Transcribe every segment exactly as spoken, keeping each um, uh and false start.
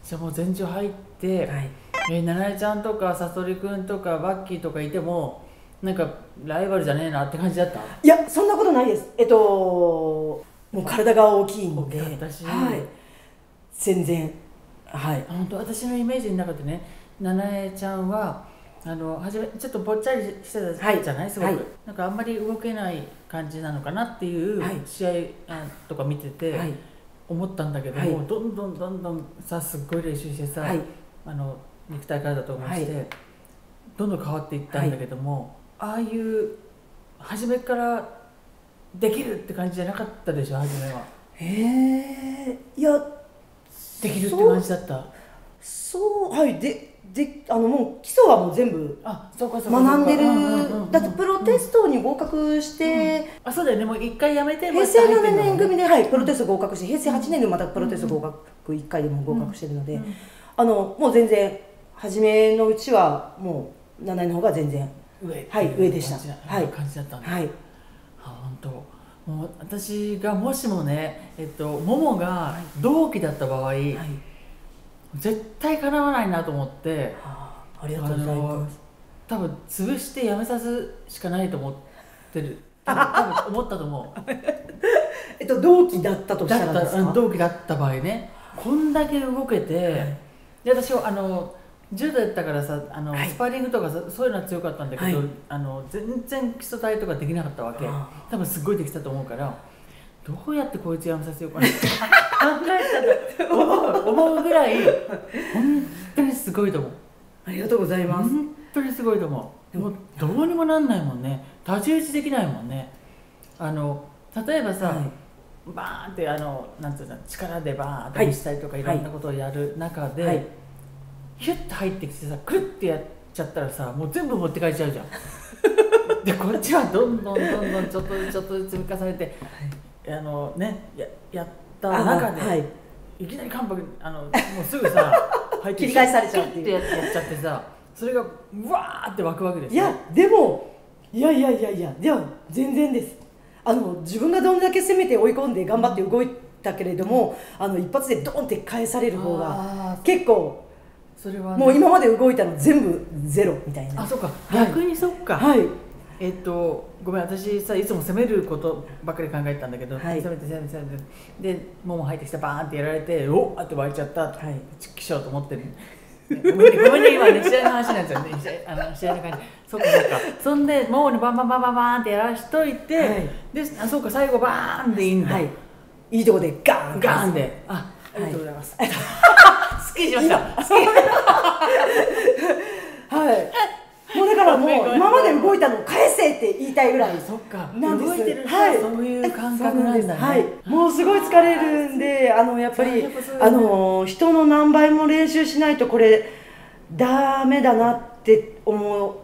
じゃあもう全場入って、はい、えー、七重ちゃんとかさとりくんとかバッキーとかいてもなんかライバルじゃねえなって感じだった？ いや、そんなことないです。えっともう体が大きいんで、 私、 はい、全然、はい、 本当私のイメージの中でね、七重ちゃんはあの初めちょっとぽっちゃりしてたじゃない、はい、すごく、はい、なんかあんまり動けない感じなのかなっていう試合とか見てて、はい、思ったんだけども、はい、どんどんどんどんさすっごい練習してさ、はい、あの肉体からだと思って、はい、どんどん変わっていったんだけども、はい、ああいう初めからできるって感じじゃなかったでしょ、初めは。 へえ、いや、 できるって感じだった？ そう、はい、でであのもう基礎はもう全部学んでる。だってプロテストに合格して、うん、 あ、そうだよね、もう一回やめて平成ななねん組で、はい、プロテスト合格して、平成はちねんでまたプロテスト合格いっかいでも合格してるので、うんうん、あのもう全然初めのうちはもうななねんの方が全然上、 はい、上でした。 はい、感じだったんだ。はい、本当。もう私がもしもね、えっとももが同期だった場合、はい、絶対かなわないなと思って、 はあ、ありがとうございます。 多分潰してやめさすしかないと思ってる。多分多分思ったと思う。 えっと同期だったとしたらですか？ だった同期だった場合ね、こんだけ動けて、はい、で私はあの柔道やったからさ、あの、はい、スパーリングとかそういうのは強かったんだけど、はい、あの全然基礎体とかできなかったわけ。多分すごいできたと思うから、どうやってこいつやめさせようかなって考えたと思う、思うぐらい本当にすごいと思う。 ありがとうございます。 本当にすごいと思う。もうどうにもなんないもんね。太刀打ちできないもんね。あの例えばさ、はい、バーンってあのなんていうの、力でバーンって見せたりとか、はい、いろんなことをやる中で、はい、ヒュッと入ってきてさ、くるってやっちゃったらさ、もう全部持って帰っちゃうじゃん。でこっちはどんどんどんどんちょっとずつちょっとずつ積み重ねて、はい、あのね や, やった中で、はい、いきなり関白あのもうすぐさ入って切り返されちゃうっていう、 って や, やっちゃってさ、それがうわーって湧くわけですよ。いやでもいやいやいやいや、では全然です。あの自分がどんだけ攻めて追い込んで頑張って動いたけれども、うん、あの一発でドンって返される方が結構、それは、ね、もう今まで動いたの全部ゼロみたいな。 あ、そうか、はい、逆にそっか、 はい、 えっとごめん、私さいつも攻めることばっかり考えてたんだけど、はい、攻めて攻めて攻めてでもも入ってきてバーンってやられて、おっって湧いちゃった、はい、ちっきしょうと思ってる。ごめんね、ごめんね、今ね、試合の話なんですよね、あの試合の感じ。そうかそうか。そんでもうにバンバンバンバンバンってやらしといて、はい、で、あ、そうか、最後バーンでいいんだ。はい、 いいとこでガーンガーンで、あ、ありがとうございます。はい、すっきりしました。はい。 もうだからもう今まで動いたのを返せって言いたいぐらい。 そっか。動いてる人はそういう感覚なんだね。 はい。もうすごい疲れるんで、あのやっぱりあの人の何倍も練習しないとこれダメだなって思って、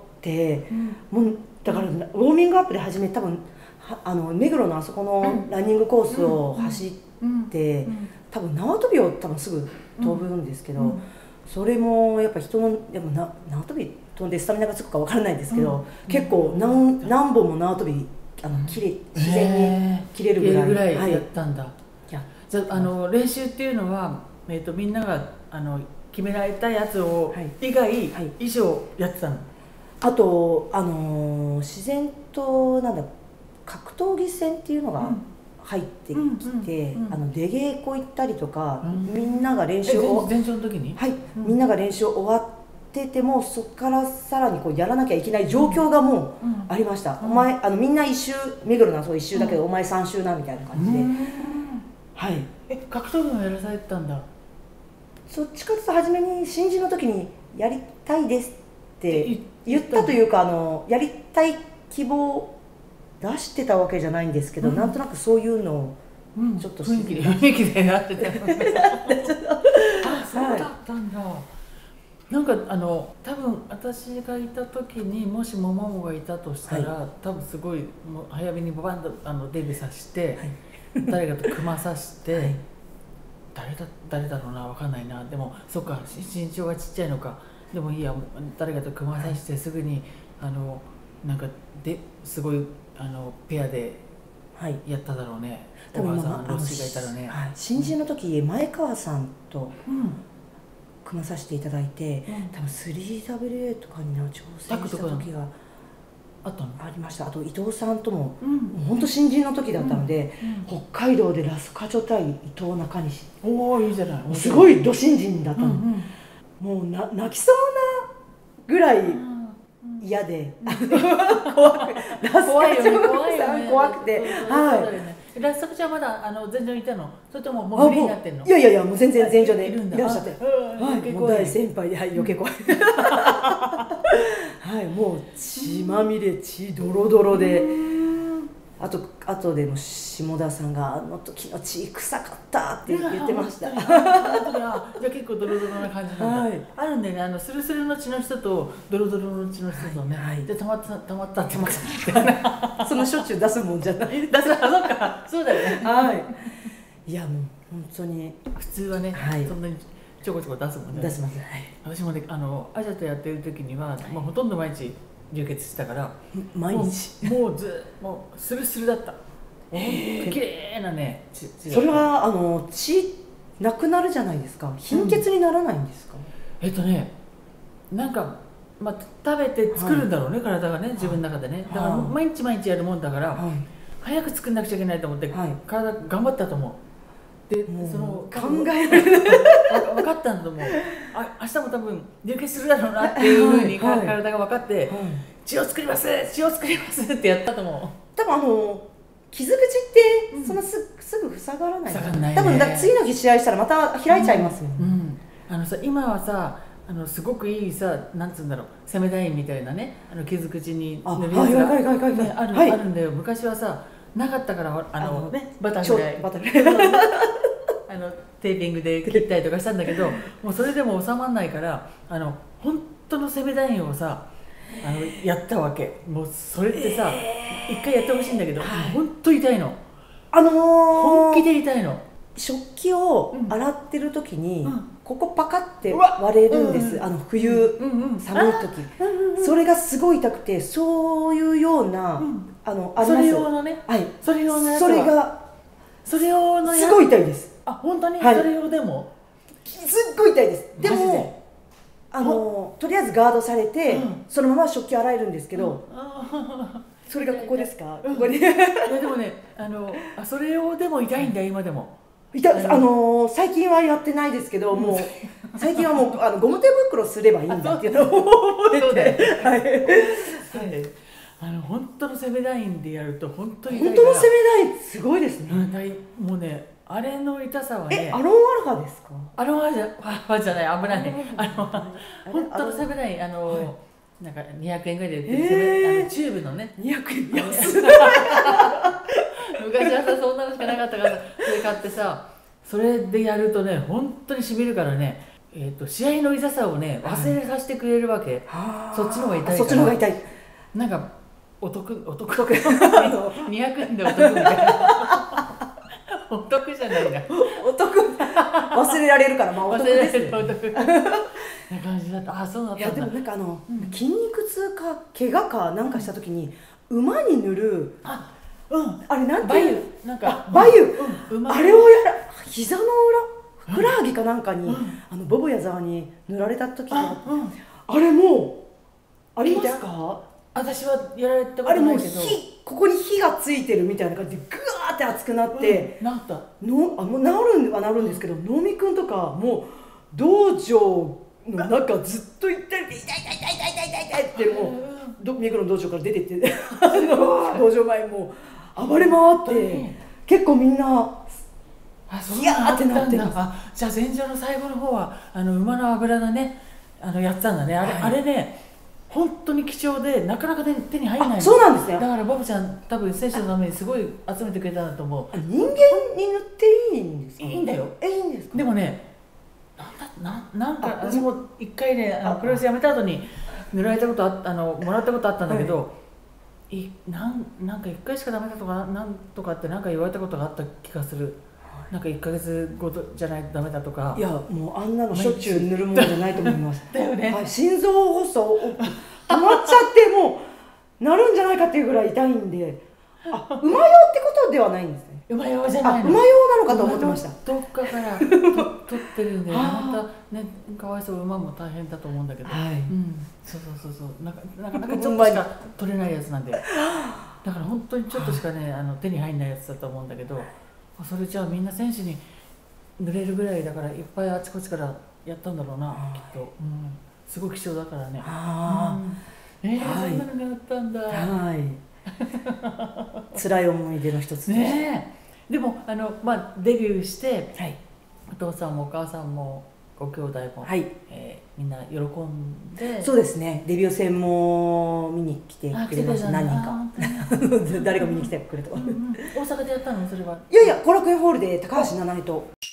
もうだからウォーミングアップで始め多分あの目黒のあそこのランニングコースを走って、多分縄跳びを多分すぐ飛ぶんですけど、それもやっぱ人のでもな縄跳び飛んでスタミナがつくかわからないですけど、うん、結構 何, 何本も縄跳びあの切れ自然に切れるぐらい、 えー、ぐらいやったんだ。はい、じゃあ、あの練習っていうのは、えー、とみんながあの決められたやつを以外、はいはい、以上やってたの？ あと、あのー、自然となんだ格闘技戦っていうのが入ってきて、あの出稽古行ったりとか、うん、みんなが練習を前場の時に、 はい、うん、みんなが練習終わっててもそこからさらにこうやらなきゃいけない状況がもうありました。うん、お前あのみんな一周目黒のそう一周だけど、うん、お前三周なみたいな感じで、はい。 え、格闘技もやらされてたんだ？ そっちかというと初めに新人の時にやりたいですって言ったというか、あのやりたい希望出してたわけじゃないんですけど、うん、なんとなくそういうのをちょっと雰囲気で雰囲気でやっててあ、そうだったんだ。なんかあの多分私がいた時にもしもももがいたとしたら、はい、多分すごいもう早めにバンとあのデビューさせて、はい、誰かと組まさせて、はい、誰だ誰だろうな、分かんないな。でもそっか、身長がちっちゃいのか。でもいいや、誰かと組まさせてすぐにあのなんかですごいあのペアでやっただろうね。はい、おばあさんロッシーがいたらね。 はい、新人の時、うん、前川さんと、うん、 組まさせていただいて、 うん、 多分 スリーダブリューエー とかに挑戦した時があったのありました。あと伊藤さんとも、 うん、 本当新人の時だったので、 うんうん、 北海道でラスカチョ対伊藤中西、 おおいいじゃない、 すごいど新人だったの、 うんうん、もうな泣きそうなぐらい嫌で、うん、怖くラスカチョさん怖くて、はい。 ラスカチョはまだあの前場にいたの？それとももうフリーになってんの？ いやいやいや、もう全然前場でいらっしゃって、はい、もう大先輩で、はい、余計怖い。はい、もう血まみれ、血ドロドロで、あとあとでも下田さんがあの時の血臭かったって言ってました。 じゃあ結構ドロドロな感じなんだ。はい、あるんだよね、あのスルスルの血の人とドロドロの血の人とね、はい、でたまったたまったってまったそんなしょっちゅう出すもんじゃない。 出す、あ、そうか、そうだよね。 はい。いやもう本当に普通はね、はい、そんなにちょこちょこ出すもんね。 出します。はい。 私もね、あのアジャとやってる時には、はい、まあほとんど毎日流血してたから、 毎日もう、もうずもうスルスルだった。えー、綺麗なね血。 それはあの血なくなるじゃないですか。貧血にならないんですか？ うん、えっとね、なんかまあ食べて作るんだろうね、はい、体がね、自分の中でね。だから毎日毎日やるもんだから、はい、早く作んなくちゃいけないと思って、はい、体頑張ったと思う。で、その考えられる分かったんだと思う。あ、明日も多分流血するだろうなっていうふうに体が分かって、はいはい、血を作ります血を作りますってやったと思う。 多分あの傷口ってそんな す,、うん、すぐ塞がらない。塞がないね。多分だ次の日試合したらまた開いちゃいますよね。 うんうん、あのさ、今はさ、あのすごくいいさ、なんつうんだろう、攻めダインみたいなね、あの傷口に塗るやつがある、あるんだよ。昔はさなかったから、あのね、バタフライバタフライあのテーピングで切ったりとかしたんだけど、もうそれでも収まらないから、あの本当の攻めダインをさ、あのやったわけ。もうそれってさ、えー、一回やってほしいんだけど、はい、本当痛いの。 あのー、 本気で痛いの。 食器を洗ってる時に、うん、ここパカって割れるんです。うん、あの冬、うんうん、寒い時、うんうん、それがすごい痛くて、そういうような、うん、あのあります。 それ用のね。 はい。 それ用のやつは。 それがそれ用のやつ。 すごい痛いです。 あ、本当に、はい、それ用でも。 すっごい痛いです。でも。あのとりあえずガードされて、うん、そのまま食器洗えるんですけど、うん、それがここですか？ここに。いやでもね、あのあそれ用でも痛いんだよ今でも。 痛い、あの最近はやってないですけど、もう最近はもうあのゴム手袋すればいいんだっていうのを覚えて、はい。 あの本当の攻めラインでやると本当に痛いから。 本当の攻めラインすごいですね。 うん、もうね。あれの痛さはね。 え、アロンアルファですか？ アロンアルファじゃない、危ない。あの本当の攻めない、あのなんかにひゃくえんぐらいで売ってる、あのチューブのね。 にひゃくえん安い。 昔はさそんなのしかなかったから、それ買ってさ、それでやるとね本当にしみるからね。えっと試合の痛さをね忘れさせてくれるわけ。そっちの方が痛いから。 そっちの方が痛い。 なんかお得お得にひゃくえんでお得みたいな。お得じゃないな。 お得忘れられるから、まあお得ですね。 お得な感じだった。あ、そうだったんだ。 いやでもなんかあの、うん、筋肉痛か怪我かなんかした時に、うん、馬に塗る、 あ、うん、 あれなんていう、 なんかバユ、うん、あれをやら膝の裏、ふくらはぎかなんかに、うん、あのボブやザワに塗られた時が、あ、うん、あれもうありますか？ 私はやられたことないけど、 あれもう火、ここに火がついてるみたいな感じでグワーって熱くなって、 うん、治ったのあもう治るんは治るんですけど、能見くんとかもう道場の中ずっと行ったりで痛い痛い痛い痛い痛い痛いってもう目黒の道場から出てってあの道場前もう暴れ回って、結構みんなギャーってなってます。あ、じゃあ前場の最後の方はあの馬の脂がね、あのやってたんだね。あれ、はい、あれね。本当に貴重でなかなか手に入らない。 そうなんですね。 だからボブちゃん多分選手のためにすごい集めてくれたんだと思う。 人間に塗っていいんですか？ いいんだよ。 え、いいんですか？ でもね、なんだななんか私も一回ね、あのプロレスやめた後に塗られたことああのもらったことあったんだけど、はい、いなんなんか一回しかダメだとかなんとかってなんか言われたことがあった気がする。なんかいっかげつごとじゃないとダメだとか。 いやもうあんなのしょっちゅう塗るものじゃないと思います。 だよね。 はい、心臓発作止まっちゃってもうなるんじゃないかっていうぐらい痛いんで、 あ、馬用ってことではないんですね。 馬用じゃないの。 馬用なのかと思ってました。 どっかからと取ってるんで、またね、かわいそう馬も大変だと思うんだけど。 はい。 うん、そうそうそうそう、なかなかなかちょっとしか取れないやつなんで。だから本当にちょっとしかね、あの手に入んないやつだと思うんだけど、それじゃあみんな選手に濡れるぐらいだからいっぱいあちこちからやったんだろうな、きっと。うん、すごい希少だからね。 ああ、ええ、そんなのがあったんだ。 はい。辛い思い出の一つねえ。でもあのまあデビューして、 はい、 お父さんもお母さんもご兄弟も、 はい、 えー、みんな喜んで。 そうですね。デビュー戦も見に来てくれました。何人か誰が見に来てくれたか。 大阪でやったのそれは。 いやいや、後楽園ホールで高橋七重と